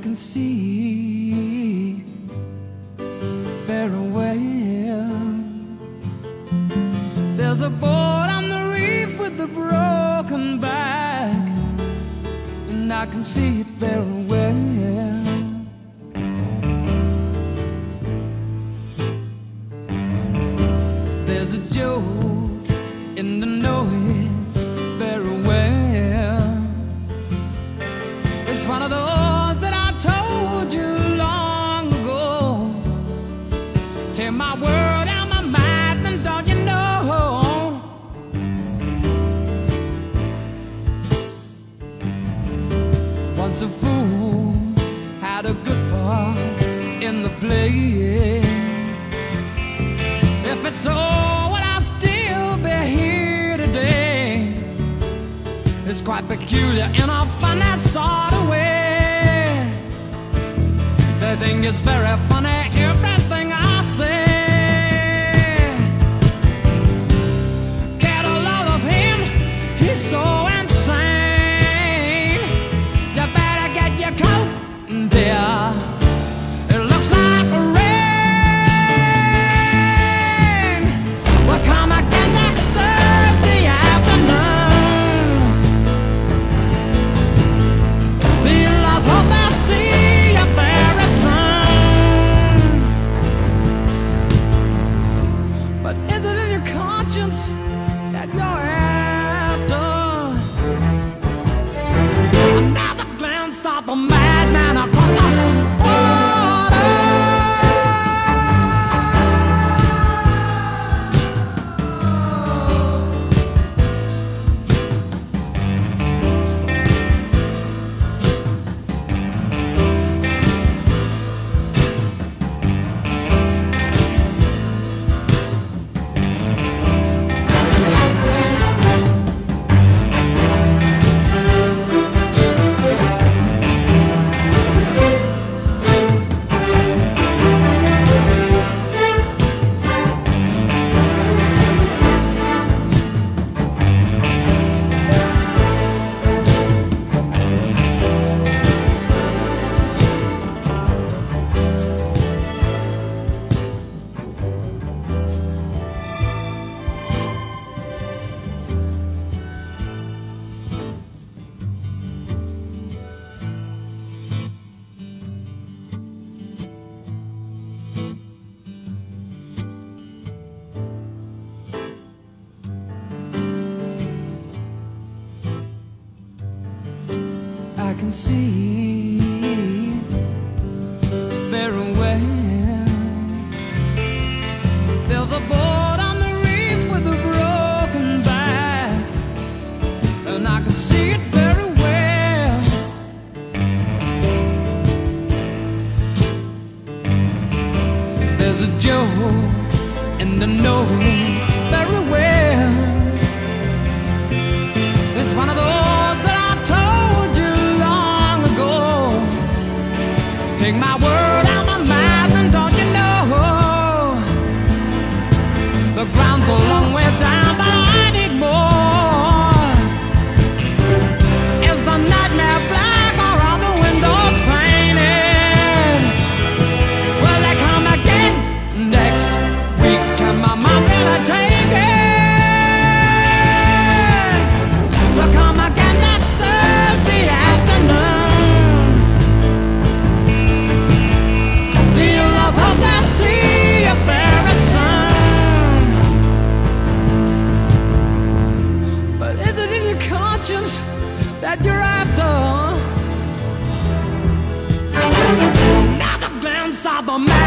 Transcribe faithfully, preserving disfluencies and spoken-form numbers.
can see very well. There's a boat on the reef with a broken back, and I can see it very well. There's a joke in the know it very well. It's one of those that I told you long ago. Take my word, I'm a madman, don't you know? Once a fool had a good part in the play. If it's so, would I still be here today? It's quite peculiar in a funny sort of way. They think it's very funny everything I say. Get a load of him, he's so insane. You better get your coat, dear. It looks like rain. We'll come again next Thursday afternoon. The in-laws hope they'll see you very soon. But is it in your conscience that you're after another glimpse of a madman across the water? I can see very well. There's a boat on the reef with a broken back, and I can see it very well. There's a joke in the know it very well. It's one of those that I told you long ago. Take my word, I'm a madman, don't you know? The ground's a long way down, but I need more. Is the nightmare black or are the windows painted? Will they come again next week? Can my mom really take it? We'll come again next Thursday afternoon. The in-laws hope they'll see you very soon. But is it in your conscience that you're after another glimpse of the man?